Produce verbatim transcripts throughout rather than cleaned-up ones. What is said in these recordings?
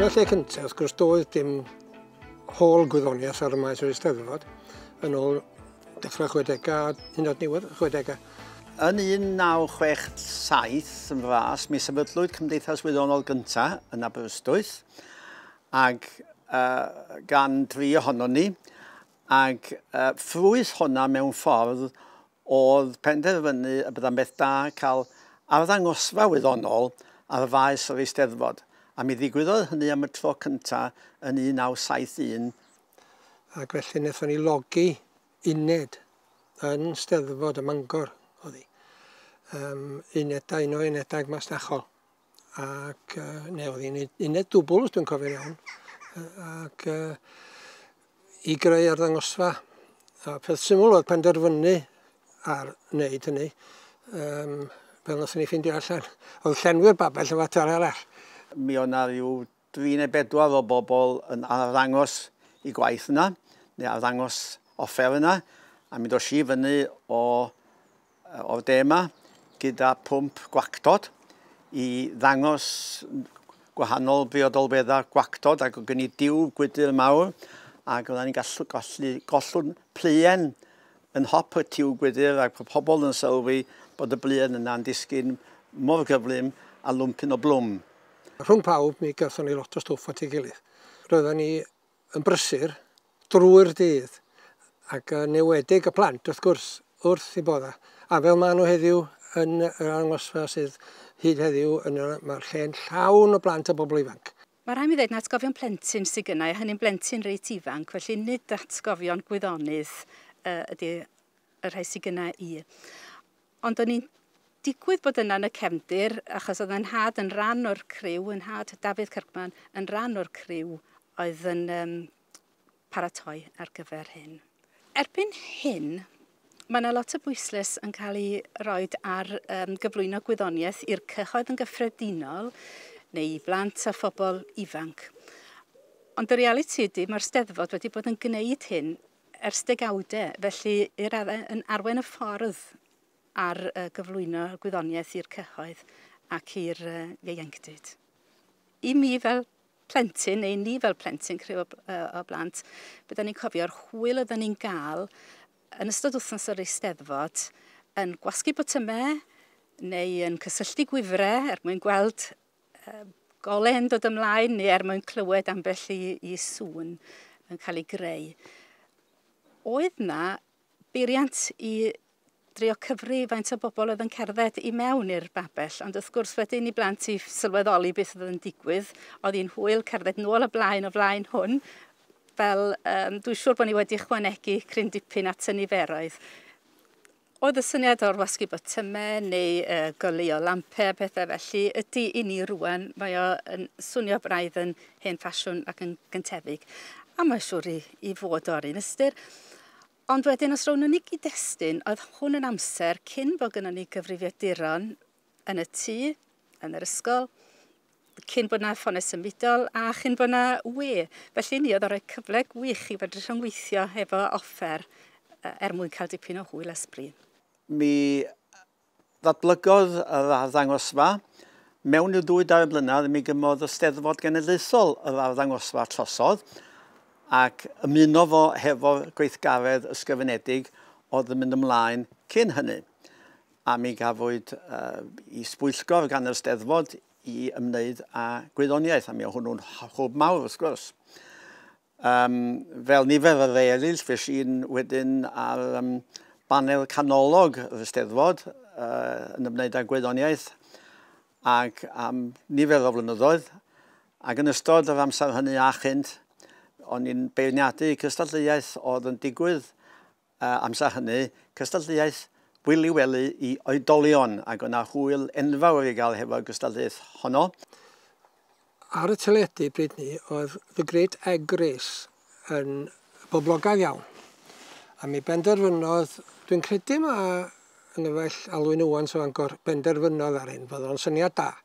Yn y lle cyntaf, wrth gwrs, doedd dim hôl gwyddoniaeth ar y maes yr Eisteddfod yn ôl dechrau chwedegau, hyd yn oed niwedd chwedegau. Yn un naw chwech saith yn fras, mi sefydlwyd Cymdeithas Wyddonol gyntaf yn Aberystwyth, ac uh, gan dri ohono ni, ac uh, ffrwys hwnna mewn ffordd oedd penderfynu y bydda'n beth da cael arddangosfa wyddonol ar y faes yr Eisteddfod. A mi ddigwyddodd hynny am y tro cyntaf yn un naw saith un. Ac felly wnaethon ni logi uned yn Steddfod y Mangor, oedd hi. Um, unedau, un o unedau masnachol. Ac uh, neu oedd hi'n uned dwbl, os dwi'n cofio'n iawn. Ac uh, i greu arddangosfa. A peth syml oedd penderfynu ar wneud hynny, um, fel wnaethon ni ffindio allan. Oedd llenwi'r babell o fater arall. Mi o'na ryw dri neu bedwar o bobl yn arddangos i gwaith yna, neu arddangos offer yna, a mi dos i fyny o, o'r de yma gyda pwmp gwactod i ddangos gwahanol briodolbeddau gwactod, ac oedd gen i diw gwydr mawr, ac oedden ni'n gallu, gallu gollwng plien yn hop y tiw gwydr, ac pobl yn sylwi bod y blien yna'n disgyn mor gyflym a lwmpyn o blwm. Rhwng pawb mi gathon ni lot o stwff at ei gilydd. Roedden ni yn brysur drwy'r dydd, ac yn newedig y plant wrth gwrs wrth i bodda. A fel maen nhw heddiw yn yr arddangosfa sydd hyd heddiw, mae'r lle'n llawn o blant a bobl ifanc. Mae rhaid mi ddweud na atgofion plentyn sydd gynnau, hynny'n blentyn reit ifanc, felly nid atgofion gwyddonydd uh, ydy y rhai sydd gynnau i. Ond o'n i'n digwydd bod yna yn y cefndir, achos oedd yn had yn rhan o'r criw, yn had Dafydd Kirkman, yn rhan o'r criw oedd yn um, paratoi ar gyfer hyn. Erbyn hyn, mae yna lot o bwyslais yn cael ei roi ar um, gyflwyno gwyddoniaeth i'r cyhoedd yn gyffredinol, neu i blant a phobl ifanc. Ond y realiti ydy, mae'r Steddfod wedi bod yn gwneud hyn ers degawdau, felly i'r yn arwen y ffordd ar uh, gyflwyno gwyddoniaeth i'r cyhoedd ac i'r uh, ieuenctid. I mi fel plentyn, neu ni fel plentyn criw o, uh, o blant, byddwn ni'n cofio'r hwyl oedden ni'n gael yn ystod wythnos yr Eisteddfod yn gwasgu botymau neu yn cysylltu gwifrau er mwyn gweld uh, golen dod ymlaen neu er mwyn clywed ambell i, i sŵn yn cael ei greu. Oedd na beiriant i drio cyfri faint o bobl oedd yn cerdded i mewn i'r babell, ond wrth gwrs wedyn i blant i sylweddoli beth oedd yn digwydd, oedd hi'n hwyl cerdded nôl y blaen o flaen hwn, fel um, dwi'n siŵr bod ni wedi ychwanegu cryn dipyn at y niferoedd. Oedd y syniad o'r wasgu botymau neu uh, goleuo lampau, pethau felly, ydy i ni rwan, mae o yn swnio braidd yn hen ffasiwn ac yn gyntefig. A mae'n siŵr i, i fod o'r un ystyr. Ond wedyn, os rown ni gyd-destun, oedd hwn yn amser cyn bod gynnon ni gyfrifiaduron yn y tŷ, yn yr ysgol, cyn bod yna ffonau symudol a chyn bod yna we. Felly ni oedd o'r rhoi cyfle gwych i fod yn rhyngweithio efo offer er mwyn cael dipyn o hwyl ysbryd. Mi ddatblygodd yr arddangosfa. Mewn i'r ddwy dair blynedd, mi gymodd y Steddfod Genedlaethol yr arddangosfa trosodd, ac ymuno fo hefo'r gweithgaredd ysgrifenedig oedd yn mynd ymlaen cyn hynny. A mi gafwyd uh, i sbwyllgor gan y Steddfod i ymwneud â gwyddoniaeth, a mi o hwnnw'n hwb mawr wrth gwrs. Um, fel nifer yr eraill, fes i'n wedyn ar um, banel canolog y Steddfod uh, yn ymwneud â gwyddoniaeth, ac am nifer o flynyddoedd, ac yn ystod yr amser hynny a chynt, o'n i'n beirniadu cystadleuaeth oedd yn digwydd uh, amser hynny, cystadleuaith Wili Weli i oedolion, ac o'na hwyl enfawr i gael hefo'r cystadleuaeth honno. Ar y teledu bryd ni oedd The Great Egg Race yn boblogaidd iawn. A mi benderfynodd, dwi'n credu ma yn yfell Alwyn Owens o Fangor benderfynodd ar hyn, bod o'n syniad da.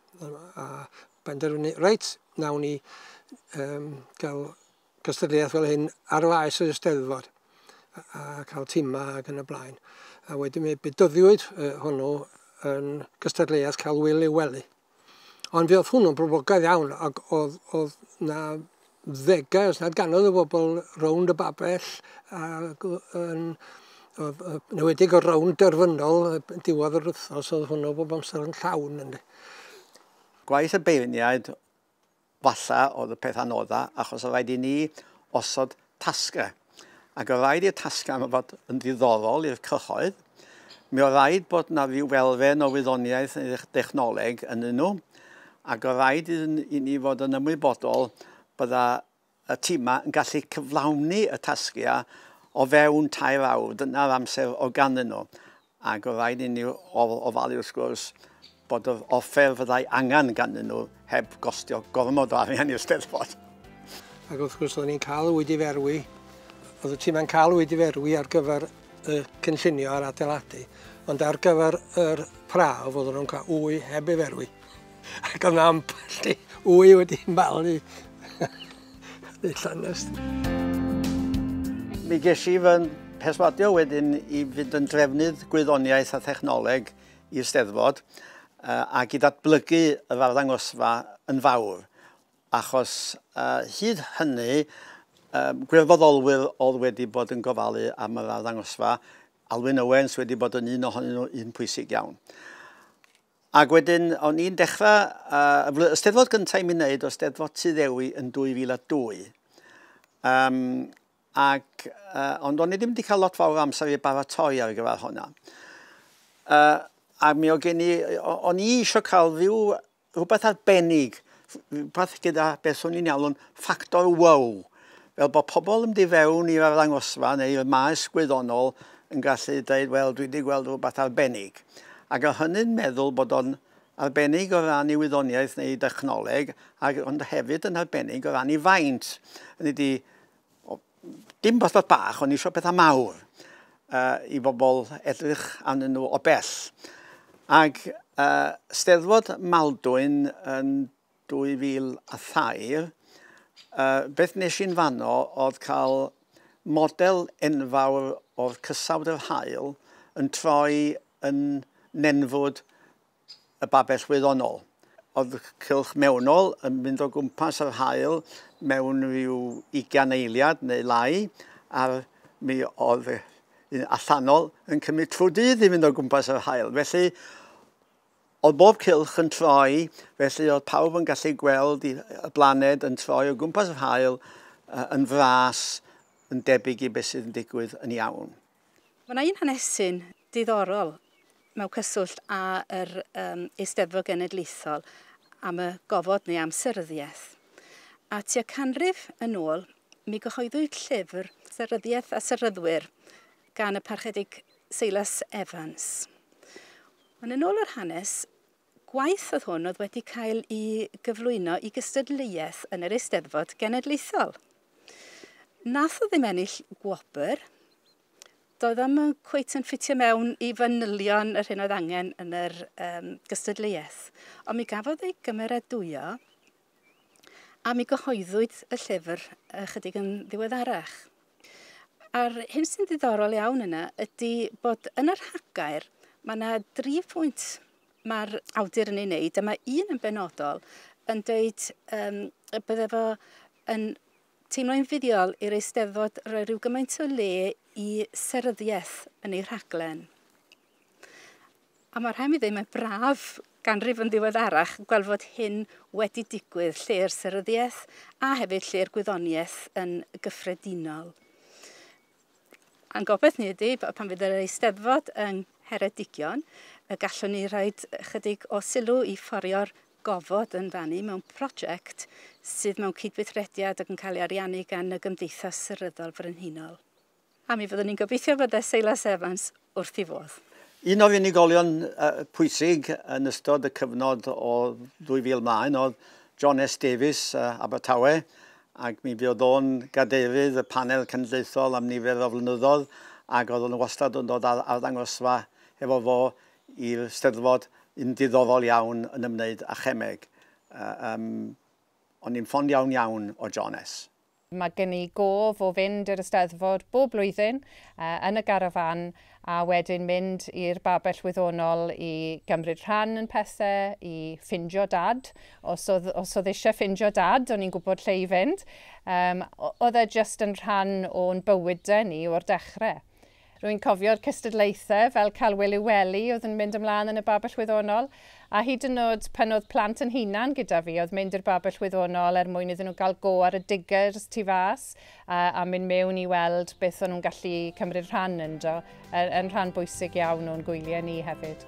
A benderfynu, reit, nawn ni um, gael cystadleuaeth fel hyn ar faes y Steddfod a, a cael tima ac yn y blaen. A wedyn mi bydyddiwyd uh, hwnnw yn gystadleuaeth cael Wili Weli. Ond fe oedd hwnnw'n boblogaidd iawn, ac oedd, oedd na ddegau, os nad ganodd y bobl rownd y babell, ac yn newedig o rownd derfynol, diwedd yr wythnos, oedd hwnnw bob amser yn llawn. Ynddi. Gwaith y beirniaid, falla oedd y peth anodda, achos o rhaid i ni osod tasgau. Ac o rhaid i'r tasgau yma fod yn ddiddorol i'r cyhoedd. Mi o rhaid bod na ryw welfen o wyddoniaeth neu dechnoleg yn nhw, ac o rhaid i ni fod yn ymwybodol bydda y tîma yn gallu cyflawni y tasgiau o fewn tair awr. Dyna'r amser o ganddyn nhw. Ac o rhaid i ni ofalu wrth gwrs bod yr offer fyddai angen ganddyn nhw heb gostio gormod o arian i'r Steddfod. Ac wrth gwrs oedden ni'n cael wedi ferwi, oedd y tîma'n cael wedi ferwi ar gyfer y cynllunio ar adeiladu, ond ar gyfer yr prawf oedden nhw'n cael wy heb ei ferwi. Ac oedd ambell wy wedi malu. Llanest. Mi ges i fy perswadio wedyn i fynd yn drefnydd gwyddoniaeth a thechnoleg i'r Steddfod uh, ac i datblygu y arddangosfa yn fawr. Achos uh, hyd hynny, um, gwirfoddolwyr oedd wedi bod yn gofalu am yr arddangosfa, Alwyn Owens wedi bod yn un ohonyn nhw un pwysig iawn. Ac wedyn, o'n i'n dechrau, uh, y Steddfod gyntaf i mi wneud o Steddfod Tuddewi yn dwy fil a dwy. Um, ac, uh, ond o'n i ddim wedi cael lot fawr amser i baratoi ar gyfer hwnna. Uh, a mi o gen i, o'n i eisiau cael rhyw, rhywbeth arbennig, rhywbeth gyda beth o'n i'n iawn ffactor wow. Fel bod pobl yn mynd i fewn i'r arddangosfa neu i'r maes gwyddonol yn gallu dweud, wel, dwi wedi gweld rhywbeth arbennig. Ac o hynny'n meddwl bod o'n arbennig o ran i wyddoniaeth neu dechnoleg, ac ond hefyd yn arbennig o ran i faint. Hynny di, dim beth bach, ond eisiau pethau mawr uh, i bobl edrych arnyn nhw o bell. Ac uh, Steddfod Maldwyn yn dwy fil a thair, uh, beth nes i'n fanno oedd cael model enfawr o'r Cysawd yr Haul yn troi yn nenfwd y babell wyddonol. Oedd cylch mewnol yn mynd o gwmpas yr haul mewn rhyw ugain eiliad neu lai, a mi oedd un allanol yn cymryd trwy dydd i fynd o gwmpas yr haul. Felly, oedd bob cylch yn troi, felly oedd pawb yn gallu gweld y blaned yn troi o gwmpas yr haul uh, yn fras, yn debyg i beth sydd yn digwydd yn iawn. Mae yna un hanesyn diddorol mewn cyswllt â yr um, Eisteddfod Genedlaethol am y gofod neu amseryddiaeth. A tua canrif yn ôl, mi gyhoeddwyd llyfr Seryddiaeth a Seryddwyr gan y parchedig Silas Evans. Ond yn ôl yr hanes, gwaith oedd hwn oedd wedi cael ei gyflwyno i gystadleuaeth yn yr Eisteddfod Genedlaethol. Nath o ddim ennill gwobr, doedd am yn cweit yn ffitio mewn i fanylion yr hyn oedd angen yn yr um, gystadleuaeth. Ond mi gafodd ei gymeradwyo a mi gyhoeddwyd y llyfr ychydig yn ddiweddarach. A'r hyn sy'n ddiddorol iawn yna ydy bod yn yr hagair mae yna dri pwynt mae'r awdur yn ei wneud, a mae un yn benodol yn dweud um, bydde fo yn teimlo'n fuddiol i'r Eisteddfod roi rhyw gymaint o le i seryddiaeth yn ei rhaglen. A mae'r rhaid mi ddweud mae'n braf ganrif yn ddiweddarach gweld fod hyn wedi digwydd lle'r seryddiaeth a hefyd lle'r gwyddoniaeth yn gyffredinol. A'n gobeith ni ydy, pan fydd yr Eisteddfod yn Heredigion, y gallwn ni rhoi chydig o sylw i fforio'r gofod yn fannu mewn prosiect sydd mewn cydweithrediad ac yn cael ei ariannu gan y Gymdeithas Seryddol Frenhinol. A mi fyddwn ni'n gobeithio bod Silas Evans wrth i fodd. Un o'r unigolion uh, pwysig yn ystod y cyfnod o dwy fil mlaen oedd John S Davies uh, Abertawe, ac mi fydd o'n gadeirydd y panel cenedlaethol am nifer o flynyddoedd, ac oedd o'n wastad yn dod ar arddangosfa efo fo i'r Steddfod yn diddorol iawn yn ymwneud â chemeg. Uh, um, o'n i'n ffond iawn iawn o John S. Mae gen i gof o fynd i'r Eisteddfod bob blwyddyn uh, yn y garafan a wedyn mynd i'r babell wyddonol i gymryd rhan yn pethau, i ffindio dad. Os oedd, os oedd eisiau ffindio dad, o'n i'n gwybod lle i fynd. Um, oedd e jyst yn rhan o'n bywydau ni o'r dechrau. Rwy'n cofio'r cystadlaethau fel cael Wili Weli oedd yn mynd ymlaen yn y babell wyddonol. A hyd yn oed pan oedd plant yn hunan gyda fi, oedd mynd i'r babell wyddonol er mwyn iddyn nhw gael go ar y diggers tu fas a, a mynd mewn i weld beth o'n nhw'n gallu cymryd rhan ynddo, yn rhan bwysig iawn o'n gwyliau ni hefyd.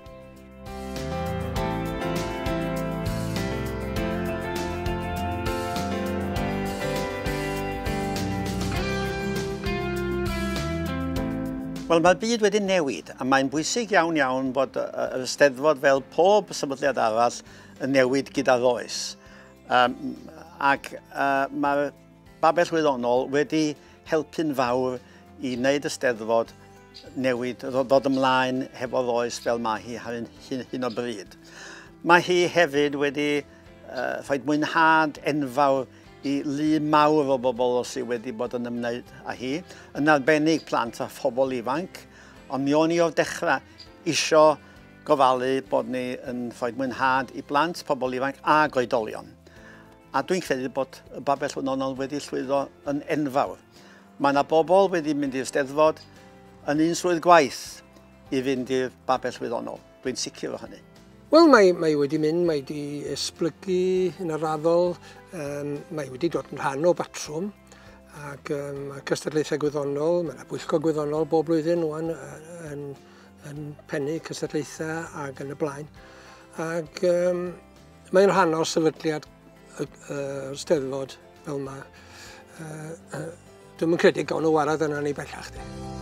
Wel, mae'r byd wedi newid, a mae'n bwysig iawn iawn bod yr Eisteddfod fel pob sefydliad arall yn newid gyda'r oes. Um, ac uh, mae'r babell wyddonol wedi helpu'n fawr i wneud y Eisteddfod newid, ddod ymlaen hefo'r oes fel mae hi ar hyn o bryd. Mae hi hefyd wedi uh, rhoid mwynhad enfawr i lu mawr o bobl sydd wedi bod yn ymwneud â hi, yn arbennig plant a phobl ifanc, ond mi o'n i o'r dechrau isio gofalu bod ni yn rhoi mwynhad i blant, pobl ifanc a goedolion. A dwi'n credu bod y babell wyddonol wedi llwyddo yn enfawr. Mae yna bobl wedi mynd i'r Steddfod yn un swydd gwaith i fynd i'r babell wyddonol. Dwi'n sicr o hynny. Wel, mae, mae wedi mynd, mae wedi esblygu yn yr raddol, um, mae wedi dod yn rhan o batrwm, ac um, mae cystadlaethau gwyddonol, mae yna bwyllgor gwyddonol bob blwyddyn nhw'n yn, yn pennu cystadlaethau ac yn y blaen. Ac um, mae'n rhan o'r sefydliad y uh, Steddfod fel yma. Uh, uh, Dwi'n yn credu gawn nhw warad yna ni bellach.